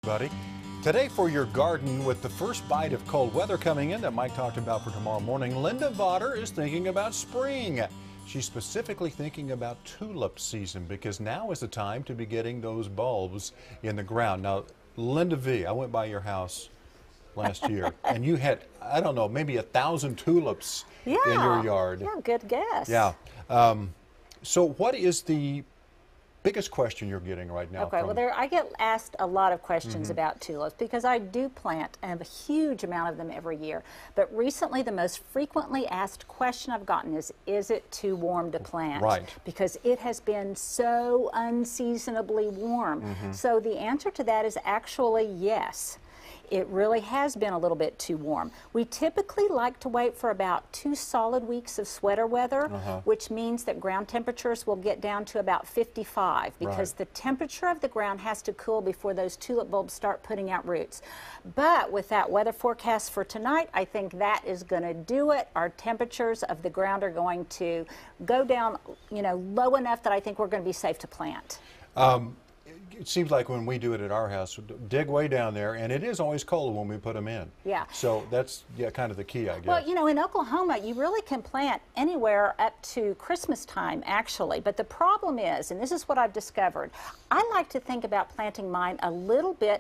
Buddy. Today for your garden, with the first bite of cold weather coming in that Mike talked about for tomorrow morning, Linda Vodder is thinking about spring. She's specifically thinking about tulip season because now is the time to be getting those bulbs in the ground. Now, Linda V, I went by your house last year and you had, I don't know, maybe 1,000 tulips in your yard. Yeah, good guess. Yeah. So what is the biggest question you're getting right now? Okay, well, I get asked a lot of questions about tulips because I do plant and have a huge amount of them every year. But recently, the most frequently asked question I've gotten is it too warm to plant? Right. Because it has been so unseasonably warm. So the answer to that is actually yes. It really has been a little bit too warm. We typically like to wait for about 2 solid weeks of sweater weather, which means that ground temperatures will get down to about 55 because the temperature of the ground has to cool before those tulip bulbs start putting out roots. But with that weather forecast for tonight, I think that is going to do it. Our temperatures of the ground are going to go down, low enough that I think we're going to be safe to plant. It seems like when we do it at our house, dig way down there, and it is always cold when we put them in. Yeah. So that's kind of the key, I guess. Well, in Oklahoma, you really can plant anywhere up to Christmas time, actually. But the problem is, and this is what I've discovered, I like to think about planting mine a little bit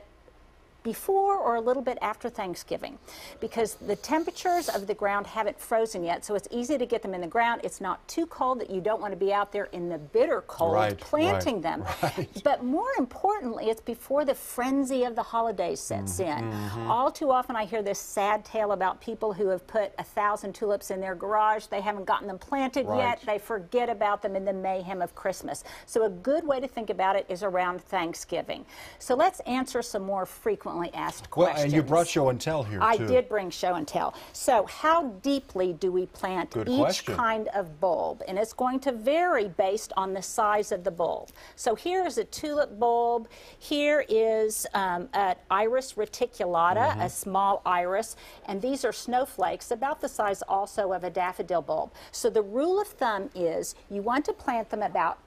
before or a little bit after Thanksgiving because the temperatures of the ground haven't frozen yet, so it's easy to get them in the ground. It's not too cold that you don't want to be out there in the bitter cold planting them. But more importantly, it's before the frenzy of the holidays sets in. All too often I hear this sad tale about people who have put 1,000 tulips in their garage. They haven't gotten them planted yet. They forget about them in the mayhem of Christmas. So a good way to think about it is around Thanksgiving. So let's answer some more frequently asked questions. Well, and you brought show and tell here, too. I did bring show and tell. So how deeply do we plant each kind of bulb? And it's going to vary based on the size of the bulb. So here is a tulip bulb. Here is an iris reticulata, a small iris. And these are snowflakes, about the size also of a daffodil bulb. So the rule of thumb is you want to plant them about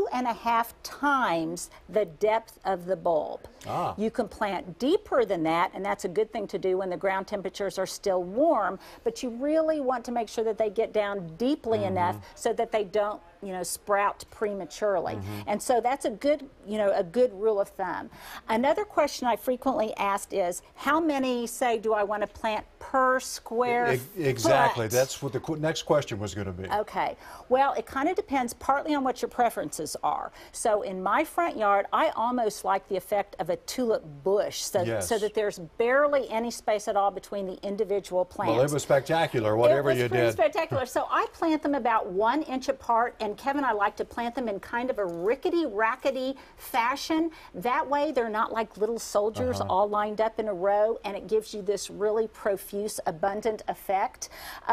2.5 times the depth of the bulb. You can plant deeper than that, and that's a good thing to do when the ground temperatures are still warm, but you really want to make sure that they get down deeply enough so that they don't sprout prematurely. And so that's a good rule of thumb. Another question I frequently asked is, how many, do I want to plant per square Exactly. foot? That's what the next question was going to be. Okay. Well, it kind of depends partly on what your preferences are. So in my front yard, I almost like the effect of a tulip bush, so that there's barely any space at all between the individual plants. Well, it was spectacular, whatever you did. It was pretty spectacular. So I plant them about 1 inch apart, and Kevin, I like to plant them in kind of a rickety, rackety fashion. That way they're not like little soldiers all lined up in a row, and it gives you this really profuse, abundant effect.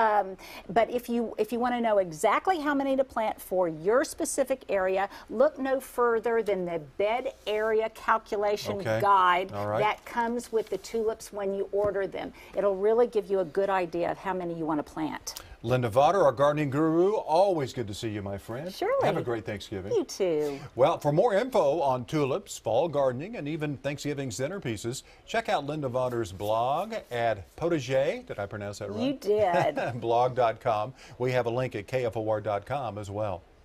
But if you want to know exactly how many to plant for your specific area, look no further than the bed area calculation guide that comes with the tulips when you order them. It'll really give you a good idea of how many you want to plant. Linda Vodder, our gardening guru, always good to see you, my friend. Surely. Have a great Thanksgiving. You too. Well, for more info on tulips, fall gardening, and even Thanksgiving centerpieces, check out Linda Vodder's blog at Potager. Did I pronounce that right? You did. blog.com. We have a link at KFOR.com as well.